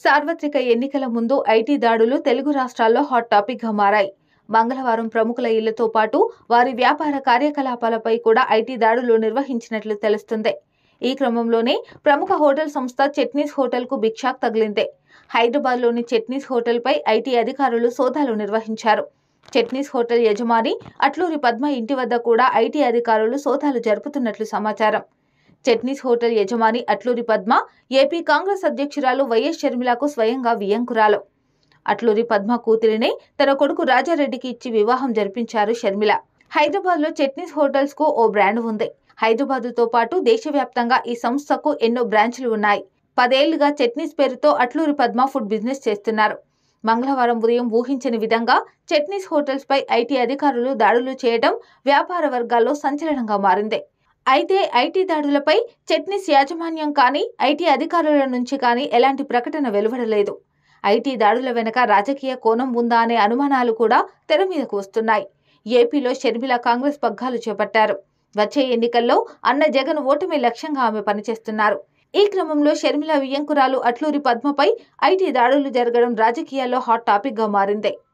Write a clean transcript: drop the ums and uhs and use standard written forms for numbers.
సార్వత్రిక ఎన్నికల ముందు ఐటీ దాడులు తెలుగు రాష్ట్రాల్లో హాట్ టాపిక్గా మారాయి. మంగళవారం ప్రముఖుల ఇళ్లతో పాటు వారి వ్యాపార కార్యకలాపాలపై కూడా ఐటీ దాడులు నిర్వహించినట్లు తెలుస్తుంది. ఈ క్రమంలోనే ప్రముఖ హోటల్ సంస్థ చట్నీస్ హోటల్కు బిగ్ షాక్ తగిలింది. హైదరాబాద్లోని చట్నీస్ హోటల్పై ఐటీ అధికారులు సోదాలు నిర్వహించారు. చట్నీస్ హోటల్ యజమాని అట్లూరి పద్మ ఇంటి వద్ద కూడా ఐటీ అధికారులు సోదాలు జరుపుతున్నట్లు సమాచారం. చట్నీస్ హోటల్ యజమాని అట్లూరి పద్మ ఏపీ కాంగ్రెస్ అధ్యక్షురాలు వైఎస్ షర్మిలకు స్వయంగా వియ్యంకురాలు. అట్లూరి పద్మ కూతురినే తన కొడుకు రాజారెడ్డికి ఇచ్చి వివాహం జరిపించారు షర్మిల. హైదరాబాద్లో చట్నీస్ హోటల్స్ కు ఓ బ్రాండ్ ఉంది. హైదరాబాద్తో పాటు దేశవ్యాప్తంగా ఈ సంస్థకు ఎన్నో బ్రాంచ్లు ఉన్నాయి. 10 ఏళ్లుగా చట్నీస్ పేరుతో అట్లూరి పద్మ ఫుడ్ బిజినెస్ చేస్తున్నారు. మంగళవారం ఉదయం ఊహించని విధంగా చట్నీస్ హోటల్స్ పై ఐటీ అధికారులు దాడులు చేయడం వ్యాపార వర్గాల్లో సంచలనంగా మారింది. అయితే ఐటీ దాడులపై చట్నీస్ యాజమాన్యం కానీ ఐటీ అధికారుల నుంచి కానీ ఎలాంటి ప్రకటన వెలువడలేదు. ఐటీ దాడుల వెనుక రాజకీయ కోణం ఉందా అనే అనుమానాలు కూడా తెర మీదకు వస్తున్నాయి. ఏపీలో షర్మిల కాంగ్రెస్ పగ్గాలు చేపట్టారు. వచ్చే ఎన్నికల్లో అన్న జగన్ ఓటమి లక్ష్యంగా ఆమె పనిచేస్తున్నారు. ఈ క్రమంలో షర్మిల వియ్యంకురాలు అట్లూరి పద్మపై ఐటీ దాడులు జరగడం రాజకీయాల్లో హాట్ టాపిక్గా మారింది.